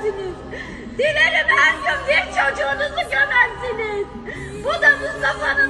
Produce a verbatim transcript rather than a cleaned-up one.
gömersiniz. Dilerim her gün bir çocuğunuzu gömersiniz. Bu da Mustafa'nın